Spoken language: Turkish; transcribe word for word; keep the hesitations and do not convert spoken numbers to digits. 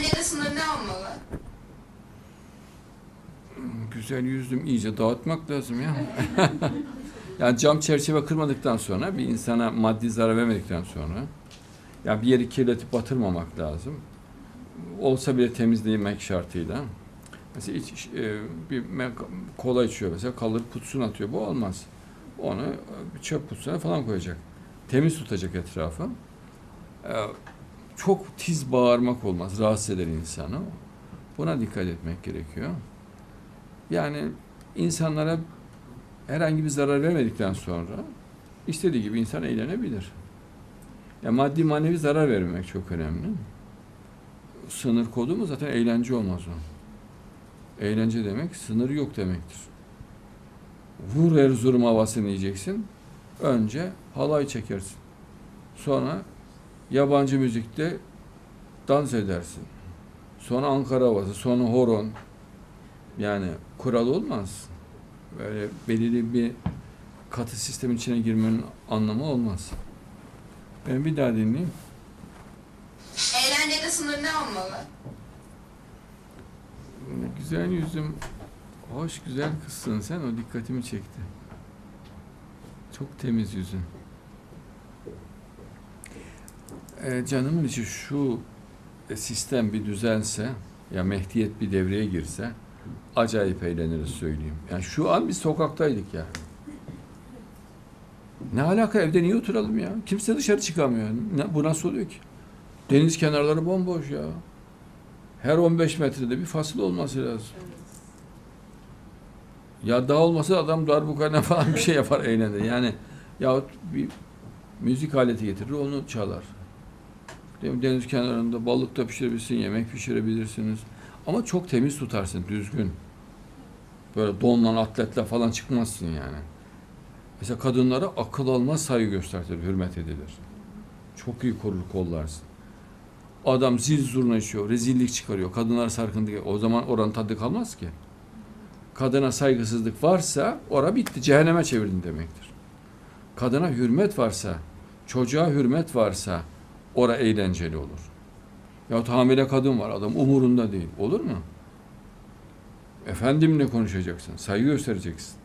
Eğlencede sınır ne olmalı? Güzel yüzüm iyice dağıtmak lazım ya. Yani cam çerçeve kırmadıktan sonra, bir insana maddi zarar vermedikten sonra, ya bir yeri kirletip batırmamak lazım. Olsa bile temizlemek şartıyla. Mesela iç, e, bir kola içiyor mesela, kalır kutusunu atıyor. Bu olmaz. Onu bir çöp kutusuna falan koyacak. Temiz tutacak etrafı. E, çok tiz bağırmak olmaz. Rahatsız eder insanı. Buna dikkat etmek gerekiyor. Yani insanlara herhangi bir zarar vermedikten sonra istediği gibi insan eğlenebilir. Ya maddi manevi zarar vermemek çok önemli. Sınır kodu mu zaten eğlence olmaz o. Eğlence demek sınır yok demektir. Vur Erzurum havasını yiyeceksin. Önce halay çekersin. Sonra yabancı müzikte dans edersin. Sonra Ankara havası, sonra horon. Yani kural olmaz. Böyle belirli bir katı sistemin içine girmenin anlamı olmaz. Ben bir daha dinleyeyim. Eğlencede sınır ne olmalı? Güzel yüzüm, hoş güzel kızsın sen, o dikkatimi çekti. Çok temiz yüzün. Ee, canımın içi şu sistem bir düzense, ya Mehdiyet bir devreye girse, acayip eğleniriz söyleyeyim. Yani şu an biz sokaktaydık ya. Ne alaka, evde niye oturalım ya? Kimse dışarı çıkamıyor. Ne, bu nasıl oluyor ki? Deniz kenarları bomboş ya. Her on beş metrede bir fasıl olması lazım. Ya dağ olmasa adam darbukayla falan bir şey yapar, eğlenir. Yani yahut bir müzik aleti getirir, onu çalar. Deniz kenarında balık da pişirebilirsin, yemek pişirebilirsiniz. Ama çok temiz tutarsın, düzgün. Böyle donla, atletle falan çıkmazsın yani. Mesela kadınlara akıl almaz saygı gösterilir, hürmet edilir. Çok iyi korur, kollarsın. Adam zil zurna içiyor, rezillik çıkarıyor, kadınlar sarkıntı. O zaman oranın tadı kalmaz ki. Kadına saygısızlık varsa ora bitti, cehenneme çevirdin demektir. Kadına hürmet varsa, çocuğa hürmet varsa ora eğlenceli olur. Yahut hamile kadın var, adam umurunda değil. Olur mu? Efendimle konuşacaksın, saygı göstereceksin.